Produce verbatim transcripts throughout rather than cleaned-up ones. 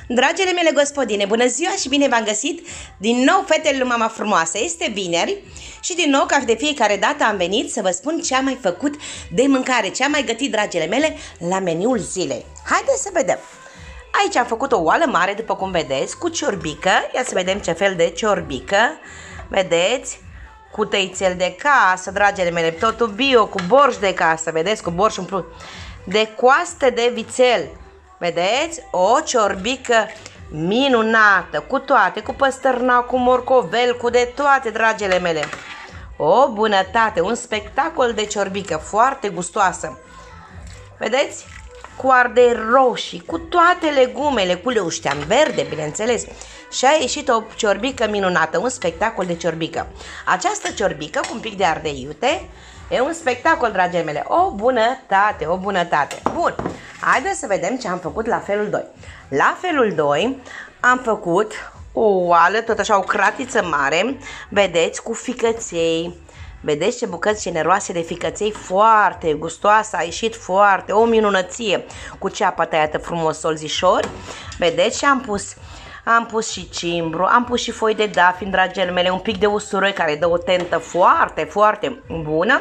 Dragile mele gospodine, bună ziua și bine v-am găsit din nou, fetele lui Mama Frumoasă. Este vineri și din nou, ca de fiecare dată, am venit să vă spun ce am mai făcut de mâncare, ce am mai gătit, dragile mele, la meniul zilei. Haideți să vedem. Aici am făcut o oală mare, după cum vedeți, cu ciorbică. Ia să vedem ce fel de ciorbică. Vedeți? Cu tăițel de casă, dragile mele, totul bio, cu borș de casă, vedeți? Cu borș umplut de coaste de vițel. Vedeți? O ciorbică minunată, cu toate, cu păstărnac, cu morcovel, cu de toate, dragile mele. O bunătate, un spectacol de ciorbică, foarte gustoasă. Vedeți? Cu ardei roșii, cu toate legumele, cu leuștean verde, bineînțeles. Și a ieșit o ciorbică minunată, un spectacol de ciorbică. Această ciorbică cu un pic de ardei iute e un spectacol, dragile mele, o bunătate, o bunătate. Bun, haideți să vedem ce am făcut la felul doi. La felul doi am făcut o oală, tot așa, o cratiță mare, vedeți, cu ficăței. Vedeți ce bucăți generoase de ficăței, foarte gustoasă, a ieșit foarte, o minunăție, cu ceapa tăiată frumos, solzișori. Vedeți, și am pus, am pus și cimbru, am pus și foi de dafin, dragile mele, un pic de usturoi care dă o tentă foarte, foarte bună.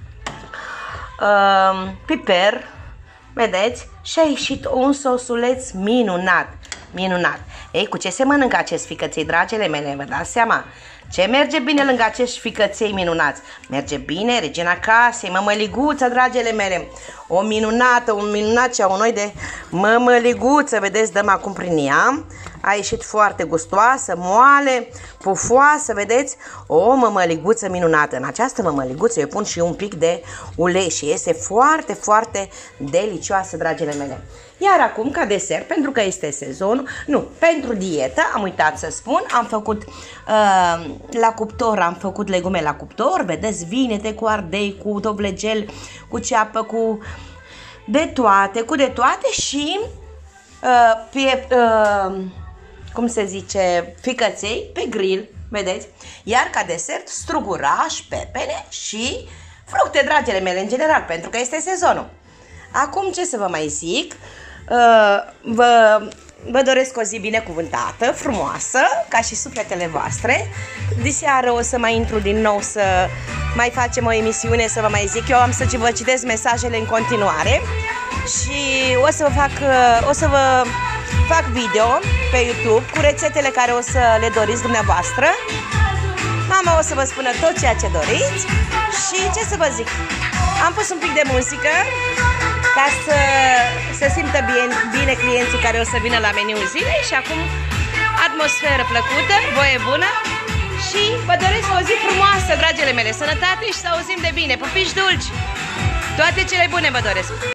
Uh, piper, vedeți, și a ieșit un sosuleț minunat, minunat. Ei, cu ce se mănâncă acest ficăței, dragile mele, vă dați seama? Ce merge bine lângă acești ficăței minunați? Merge bine regina casei, mămăliguța, dragile mele. O minunată, un minunat ceaunoi de mămăliguță, vedeți, dăm acum prin ea. A ieșit foarte gustoasă, moale, pufoasă, vedeți? O mămăliguță minunată. În această mămăliguță eu pun și un pic de ulei și este foarte, foarte delicioasă, dragile mele. Iar acum, ca desert, pentru că este sezonul, nu, pentru dietă, am uitat să spun, am făcut uh, la cuptor, am făcut legume la cuptor, vedeți, vinete cu ardei, cu dovlegel, cu ceapă, cu de toate, cu de toate și uh, pe, uh, cum se zice, ficăței pe grill, vedeți? Iar ca desert, struguraș, pepene și fructe, dragile mele, în general, pentru că este sezonul. Acum ce să vă mai zic? Uh, vă, vă doresc o zi binecuvântată, frumoasă, ca și sufletele voastre. Diseară o să mai intru din nou să mai facem o emisiune, să vă mai zic. Eu am să vă citesc mesajele în continuare și o să vă fac, o să vă fac video pe YouTube cu rețetele care o să le doriți dumneavoastră. Mama o să vă spună tot ceea ce doriți și ce să vă zic, am pus un pic de muzică ca să se simtă bine, bine clienții care o să vină la meniul zilei și acum atmosferă plăcută, voie bună și vă doresc o zi frumoasă, dragile mele, sănătate și să auzim de bine, pupici dulci, toate cele bune vă doresc!